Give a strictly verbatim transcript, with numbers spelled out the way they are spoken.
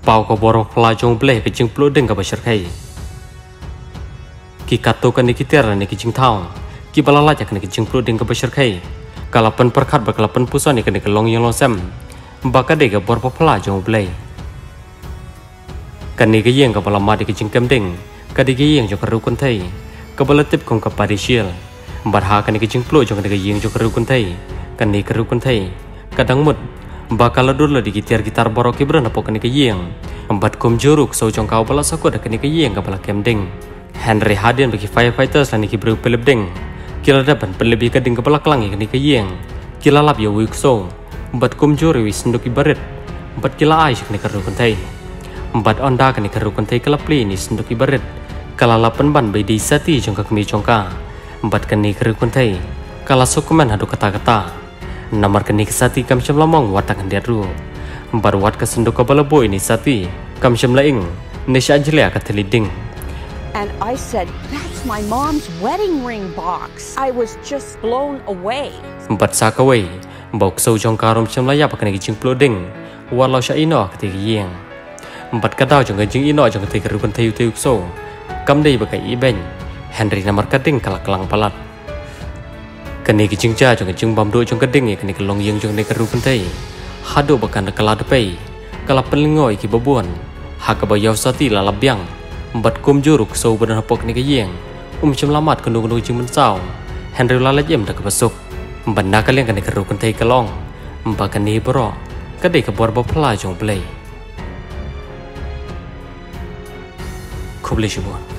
pau ko borok pelajong bleh ke jing plu deng ka basar kai ki kato kan ki tera ni ki jing thau ki balala jak ni ki jing plu deng ka basar kai kalapan perkhat ba kalapan pusa ni kan ni long yang long sam ba ka de ka bor pa pelajong bleh kan ni ki yeng ka balama de ki jing kem deng ka de ki yeng jo ka ru kun thai ka balatip kong ka parisial bar ha kan ni ki jing plu jo ka de ki yeng jo ka ru kun thai kan ni ka ru kun thai kadang mut bakal dur la di gitar gitar borok kibran apa kini kiyeng empat kum juruk so jong kau bala sakut kini kiyeng ka bala kemding Henry Hadin bagi firefighters lani kibru pelebding kila dapan pelebih kading ka bala klangi kini kiyeng kila lap ya wik so empat kum juri wis nduk ibaret empat kila ais kini karu kuntai empat onda kini karu kuntai kala pli ni nduk ibaret kala lapan ban bei di sati jong ka kemi jongka empat kini karu kuntai kala sukuman hadu kata-kata Namar kini kesati kam syam lamong watak hendir ru bar wat kesenduk kabala boy ni sati kam syam laing nisha anjelia ka teliding. And I said, that's my mom's wedding ring box. I was just blown away. Empat sakaway bok so jong karom syam laya pakani kijing ploding walau sya ino ka tigiyeng empat kadau jong kijing ino jong ka ru kan tayu tayu so kam dei bakai ibeng Henry namar kading kalak kelang palat kini kijing ja jong kijing bamdo jong keding kini kelong yang jong ne keru pentai hado bakan kala depai kala pelingoi ki babuan hak bayau sati la labyang empat kum juruk so badan hapok ni kiyeng um cemlamat kenu kenu jing mensau Henry la lajem dak besuk banda kalian kini keru pentai kelong empat kini bro kadai ke bor bapla jong play kubli shibon